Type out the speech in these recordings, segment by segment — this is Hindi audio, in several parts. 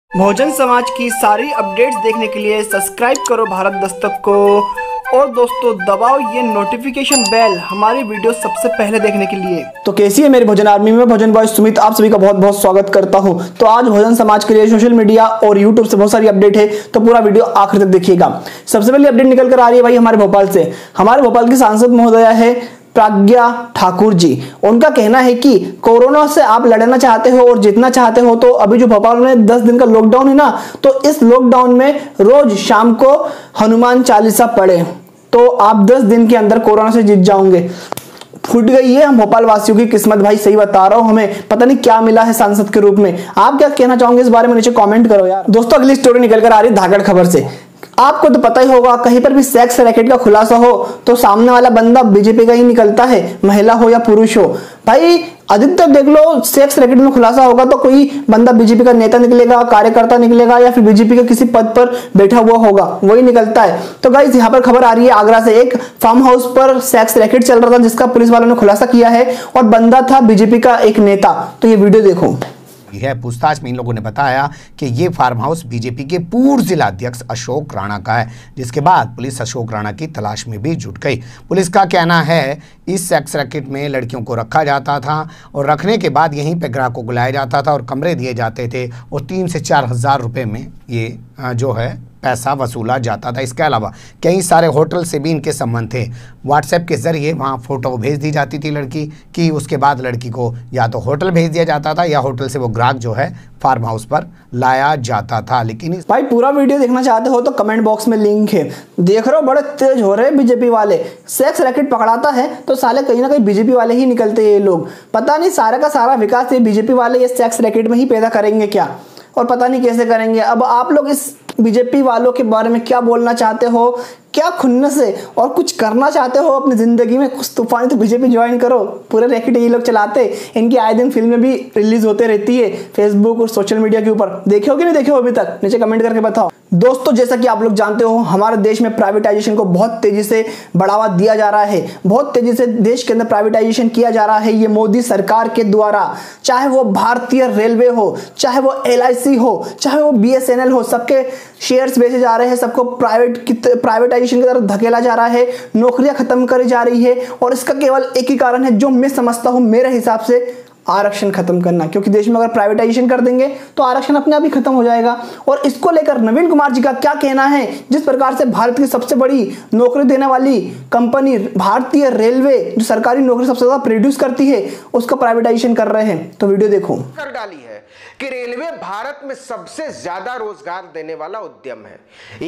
बहुजन समाज की सारी अपडेट्स देखने के लिए सब्सक्राइब करो भारत दस्तक को और दोस्तों दबाओ ये नोटिफिकेशन बेल हमारी वीडियो सबसे पहले देखने के लिए। तो कैसी है मेरी बहुजन आर्मी में बहुजन बॉय सुमित, आप सभी का बहुत बहुत स्वागत करता हूं। तो आज बहुजन समाज के लिए सोशल मीडिया और यूट्यूब से बहुत सारी अपडेट है, तो पूरा वीडियो आखिर तक देखिएगा। सबसे पहले अपडेट निकल कर आ रही है भाई हमारे भोपाल से। हमारे भोपाल की सांसद महोदया है प्रज्ञा ठाकुर जी। उनका कहना है कि कोरोना से आप लड़ना चाहते हो और जीतना चाहते हो तो अभी जो भोपाल में 10 दिन का लॉकडाउन है ना, तो इस लॉकडाउन में रोज शाम को हनुमान चालीसा पढ़े तो आप 10 दिन के अंदर कोरोना से जीत जाओगे। फूट गई है हम भोपाल वासियों की किस्मत भाई, सही बता रहा हूं। हमें पता नहीं क्या मिला है सांसद के रूप में। आप क्या कहना चाहोगे इस बारे में नीचे कमेंट करो यार। दोस्तों अगली स्टोरी निकल कर आ रही है धाकड़ खबर से। आपको तो पता ही होगा, कहीं पर भी सेक्स रैकेट का खुलासा हो तो सामने वाला बंदा बीजेपी का ही निकलता है, महिला हो या पुरुष हो। भाई अधिकतर देख लो सेक्स रैकेट में खुलासा होगा तो कोई बंदा बीजेपी का नेता निकलेगा, कार्यकर्ता निकलेगा या फिर बीजेपी के किसी पद पर बैठा हुआ होगा, वही निकलता है। तो गाइस यहाँ पर खबर आ रही है आगरा से। एक फार्म हाउस पर सेक्स रैकेट चल रहा था जिसका पुलिस वालों ने खुलासा किया है और बंदा था बीजेपी का एक नेता। तो ये वीडियो देखो। है पूछताछ में इन लोगों ने बताया कि ये फार्म हाउस बीजेपी के पूर्व जिला अध्यक्ष अशोक राणा का है, जिसके बाद पुलिस अशोक राणा की तलाश में भी जुट गई। पुलिस का कहना है इस सेक्स रैकेट में लड़कियों को रखा जाता था और रखने के बाद यहीं पे ग्राहकों को लाया जाता था और कमरे दिए जाते थे और 3 से 4 हज़ार रुपये में ये जो है पैसा वसूला जाता था। इसके अलावा कई सारे होटल से भी इनके संबंध थे। व्हाट्सएप के ज़रिए वहाँ फ़ोटो भेज दी जाती थी लड़की की, उसके बाद लड़की को या तो होटल भेज दिया जाता था या होटल से वो ग्राहक जो है फार्म हाउस पर लाया जाता था। लेकिन भाई पूरा वीडियो देखना चाहते हो तो कमेंट बॉक्स में लिंक है। देख रहे हो बड़े तेज हो रहे हैं बीजेपी वाले। सेक्स रैकेट पकड़ाता है तो साले कहीं ना कहीं बीजेपी वाले ही निकलते हैं ये लोग। पता नहीं सारा का सारा विकास ये बीजेपी वाले ये सेक्स रैकेट में ही पैदा करेंगे क्या, और पता नहीं कैसे करेंगे। अब आप लोग इस बीजेपी वालों के बारे में क्या बोलना चाहते हो, क्या खुन्नस है और कुछ करना चाहते हो अपनी जिंदगी में कुछ तूफानी, तो बीजेपी ज्वाइन करो। पूरे रैकेट ये लोग चलाते, इनकी आए दिन फिल्में भी रिलीज होते रहती है फेसबुक और सोशल मीडिया के ऊपर। देखे हो कि नहीं देखे हो अभी तक, नीचे कमेंट करके बताओ। दोस्तों जैसा कि आप लोग जानते हो हमारे देश में प्राइवेटाइजेशन को बहुत तेजी से बढ़ावा दिया जा रहा है, बहुत तेजी से देश के अंदर प्राइवेटाइजेशन किया जा रहा है ये मोदी सरकार के द्वारा। चाहे वो भारतीय रेलवे हो, चाहे वो LIC हो, चाहे वो BSNL हो, सबके शेयर्स बेचे जा रहे हैं, सबको प्राइवेटाइजेशन की तरफ धकेला जा रहा है, नौकरियां खत्म करी जा रही है। और इसका केवल एक ही कारण है जो मैं समझता हूं मेरे हिसाब से, आरक्षण खत्म करना। क्योंकि देश में अगर प्राइवेटाइजेशन कर देंगे तो आरक्षण अपने आप ही खत्म हो जाएगा। और इसको लेकर नवीन कुमार जी का क्या कहना है, जिस प्रकार से भारत की सबसे बड़ी नौकरी देने वाली कंपनी भारतीय रेलवे जो सरकारी नौकरी सबसे ज्यादा प्रोड्यूस करती है उसका प्राइवेटाइजेशन कर रहे हैं। तो वीडियो देखो। कर डाली है कि रेलवे भारत में सबसे ज्यादा रोजगार देने वाला उद्यम है।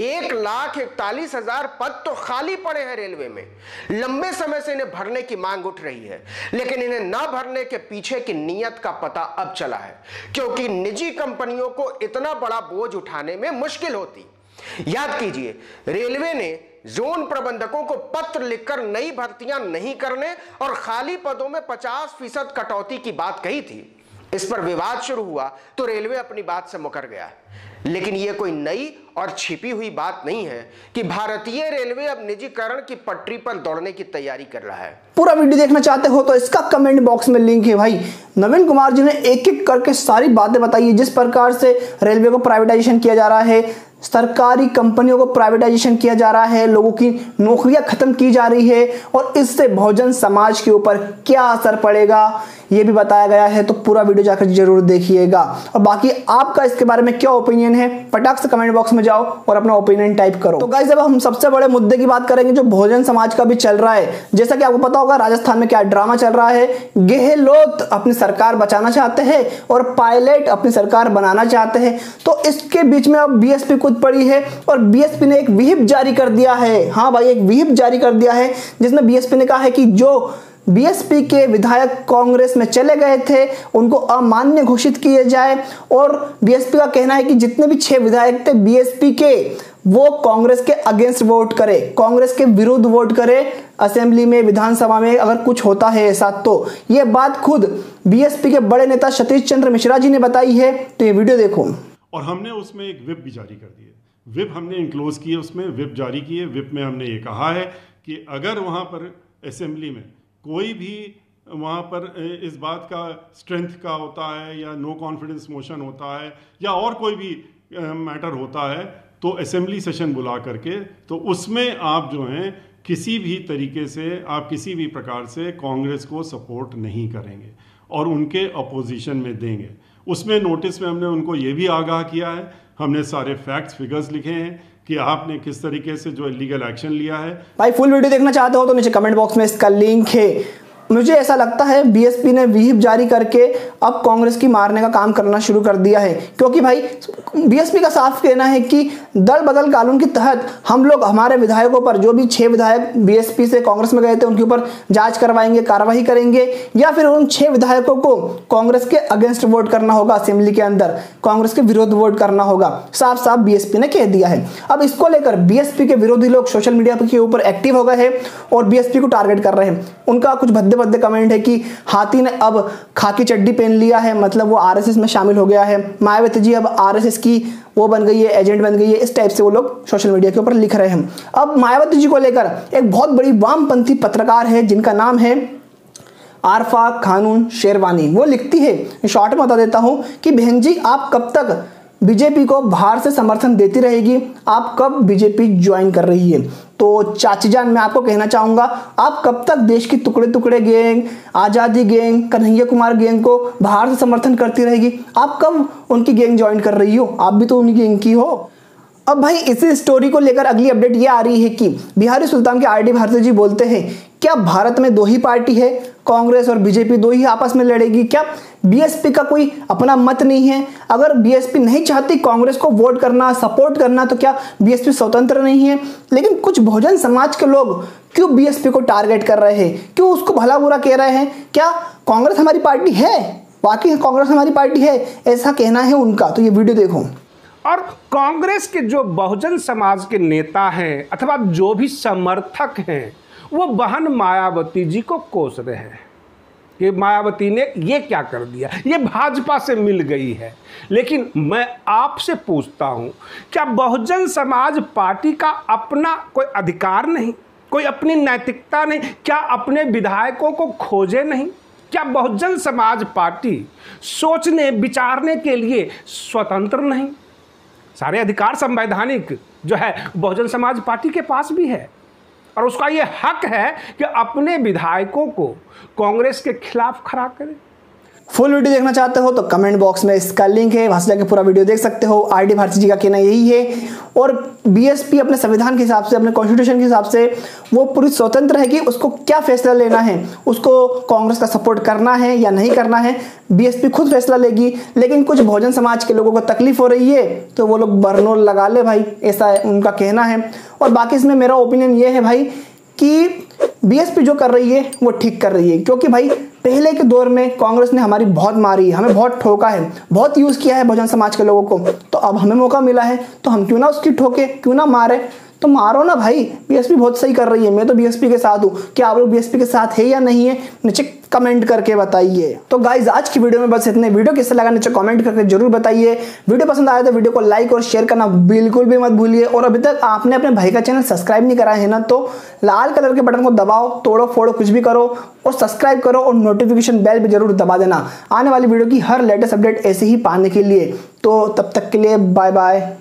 1,41,000 पद तो खाली पड़े हैं रेलवे में। लंबे समय से इन्हें भरने की मांग उठ रही है, लेकिन इन्हें न भरने के पीछे की नीयत का पता अब चला है, क्योंकि निजी कंपनियों को इतना बड़ा बोझ उठाने में मुश्किल होती। याद कीजिए रेलवे ने जोन प्रबंधकों को पत्र लिखकर नई भर्तियां नहीं करने और खाली पदों में 50% कटौती की बात कही थी। इस पर विवाद शुरू हुआ तो रेलवे अपनी बात से मुकर गया। लेकिन यह कोई नई और छिपी हुई बात नहीं है कि भारतीय रेलवे अब निजीकरण की पटरी पर दौड़ने की तैयारी कर रहा है। पूरा वीडियो देखना चाहते हो तो इसका कमेंट बॉक्स में लिंक है भाई। नवीन कुमार जी ने एक एक करके सारी बातें बताई है, जिस प्रकार से रेलवे को प्राइवेटाइजेशन किया जा रहा है, सरकारी कंपनियों को प्राइवेटाइजेशन किया जा रहा है, लोगों की नौकरियां खत्म की जा रही है और इससे बहुजन समाज के ऊपर क्या असर पड़ेगा ये भी बताया गया है। तो पूरा वीडियो जाकर जरूर देखिएगा। और बाकी आपका इसके बारे में क्या ओपिनियन है, फटाक से कमेंट बॉक्स में जाओ और अपना ओपिनियन टाइप करो। तो गाइस अब हम सबसे बड़े मुद्दे की बात करेंगे जो बहुजन समाज का भी चल रहा है। जैसा कि आपको पता होगा राजस्थान में क्या ड्रामा चल रहा है। गहलोत अपनी सरकार बचाना चाहते हैं और पायलट अपनी सरकार बनाना चाहते हैं। तो इसके बीच में अब BSP कूद पड़ी है और BSP ने एक व्हिप जारी कर दिया है। हाँ भाई, एक व्हिप जारी कर दिया है जिसमें BSP ने कहा है कि जो BSP के विधायक कांग्रेस में चले गए थे उनको अमान्य घोषित किए जाए। और BSP का कहना है कि जितने भी 6 विधायक थे BSP के, वो कांग्रेस के अगेंस्ट वोट करे, कांग्रेस के विरुद्ध वोट करे असेंबली में, विधानसभा में अगर कुछ होता है ऐसा। तो ये बात खुद BSP के बड़े नेता सतीश चंद्र मिश्रा जी ने बताई है। तो ये वीडियो देखो। और हमने उसमें एक व्हिप भी जारी कर दी है। व्हिप हमने इंक्लोज किए, उसमें व्हिप जारी किए। व्हिप में हमने ये कहा है कि अगर वहाँ पर असेंबली में कोई भी वहाँ पर इस बात का स्ट्रेंथ का होता है या नो कॉन्फिडेंस मोशन होता है या और कोई भी मैटर होता है, तो असेंबली सेशन बुला करके तो उसमें आप जो हैं किसी भी तरीके से, आप किसी भी प्रकार से कांग्रेस को सपोर्ट नहीं करेंगे और उनके अपोजिशन में देंगे। उसमें नोटिस में हमने उनको ये भी आगाह किया है, हमने सारे फैक्ट्स फिगर्स लिखे हैं कि आपने किस तरीके से जो लीगल एक्शन लिया है। भाई फुल वीडियो देखना चाहते हो तो नीचे कमेंट बॉक्स में इसका लिंक है। मुझे ऐसा लगता है बीएसपी ने व्हीप जारी करके अब कांग्रेस की मारने का काम करना शुरू कर दिया है, क्योंकि भाई बीएसपी का साफ कहना है कि दल बदल कानून के तहत हम लोग हमारे विधायकों पर, जो भी 6 विधायक बीएसपी से कांग्रेस में गए थे, उनके ऊपर जांच करवाएंगे, कार्रवाई करेंगे, या फिर उन 6 विधायकों को कांग्रेस के अगेंस्ट वोट करना होगा, असेंबली के अंदर कांग्रेस के विरोध वोट करना होगा। साफ साफ बीएसपी ने कह दिया है। अब इसको लेकर बीएसपी के विरोधी लोग सोशल मीडिया के ऊपर एक्टिव हो गए हैं और बीएसपी को टारगेट कर रहे हैं। उनका कुछ भद्दे भद्दे कमेंट है कि हाथी ने अब खाकी चड्डी पहन लिया है, मतलब वो आरएसएस में शामिल हो गया है, मायावती जी अब आरएसएस की वो बन गई है, एजेंट बन गई है। इस टाइप से वो लोग सोशल मीडिया के ऊपर लिख रहे हैं। अब मायावती जी को लेकर एक बहुत बड़ी वामपंथी पत्रकार है जिनका नाम है आरफा खानून शेरवानी, वो लिखती है, शॉर्ट में बता देता हूं कि बहन जी आप कब तक बीजेपी को बाहर से समर्थन देती रहेगी, आप कब बीजेपी ज्वाइन कर रही है। तो चाची जान मैं आपको कहना चाहूंगा, आप कब तक देश की टुकड़े टुकड़े गैंग, आज़ादी गैंग, कन्हैया कुमार गैंग को बाहर से समर्थन करती रहेगी, आप कब उनकी गैंग ज्वाइन कर रही हो, आप भी तो उनकी गैंग की हो। अब भाई इसी स्टोरी को लेकर अगली अपडेट ये आ रही है कि बिहारी सुल्तान के आरडी भारती जी बोलते हैं, क्या भारत में 2 ही पार्टी है, कांग्रेस और बीजेपी 2 ही आपस में लड़ेगी, क्या बीएसपी का कोई अपना मत नहीं है? अगर बीएसपी नहीं चाहती कांग्रेस को वोट करना, सपोर्ट करना, तो क्या बीएसपी स्वतंत्र नहीं है? लेकिन कुछ बहुजन समाज के लोग क्यों बीएसपी को टारगेट कर रहे हैं, क्यों उसको भला बुरा कह रहे हैं? क्या कांग्रेस हमारी पार्टी है? वाकई कांग्रेस हमारी पार्टी है, ऐसा कहना है उनका। तो ये वीडियो देखो। और कांग्रेस के जो बहुजन समाज के नेता हैं अथवा जो भी समर्थक हैं, वो बहन मायावती जी को कोस रहे हैं कि मायावती ने ये क्या कर दिया, ये भाजपा से मिल गई है। लेकिन मैं आपसे पूछता हूं, क्या बहुजन समाज पार्टी का अपना कोई अधिकार नहीं, कोई अपनी नैतिकता नहीं? क्या अपने विधायकों को खोजे नहीं? क्या बहुजन समाज पार्टी सोचने विचारने के लिए स्वतंत्र नहीं? सारे अधिकार संवैधानिक जो है बहुजन समाज पार्टी के पास भी है और उसका ये हक है कि अपने विधायकों को कांग्रेस के खिलाफ खड़ा करे। फुल वीडियो देखना चाहते हो तो कमेंट बॉक्स में इसका लिंक है, वहां से जाके पूरा वीडियो देख सकते हो। आरडी भारती जी का कहना यही है और बीएसपी अपने संविधान के हिसाब से, अपने कॉन्स्टिट्यूशन के हिसाब से वो पूरी स्वतंत्र है कि उसको क्या फैसला लेना है, उसको कांग्रेस का सपोर्ट करना है या नहीं करना है, बीएसपी खुद फैसला लेगी। लेकिन कुछ बहुजन समाज के लोगों को तकलीफ हो रही है तो वो लोग बरनोल लगा ले भाई, ऐसा उनका कहना है। और बाकी इसमें मेरा ओपिनियन ये है भाई कि बीएसपी जो कर रही है वो ठीक कर रही है, क्योंकि भाई पहले के दौर में कांग्रेस ने हमारी बहुत मारी, हमें बहुत ठोका है, बहुत यूज किया है बहुजन समाज के लोगों को। तो अब हमें मौका मिला है तो हम क्यों ना उसकी ठोके, क्यों ना मारे, तो मारो ना भाई। बीएसपी बहुत सही कर रही है, मैं तो बीएसपी के साथ हूँ। क्या आप लोग बीएसपी के साथ है या नहीं है, नीचे कमेंट करके बताइए। तो गाइज आज की वीडियो में बस इतने। वीडियो कैसा लगा नीचे कमेंट करके जरूर बताइए। वीडियो पसंद आया तो वीडियो को लाइक और शेयर करना बिल्कुल भी मत भूलिए। और अभी तक आपने अपने भाई का चैनल सब्सक्राइब नहीं करा है ना, तो लाल कलर के बटन को दबाओ, तोड़ो फोड़ो कुछ भी करो और सब्सक्राइब करो और नोटिफिकेशन बेल भी जरूर दबा देना आने वाली वीडियो की हर लेटेस्ट अपडेट ऐसे ही पाने के लिए। तो तब तक के लिए बाय बाय।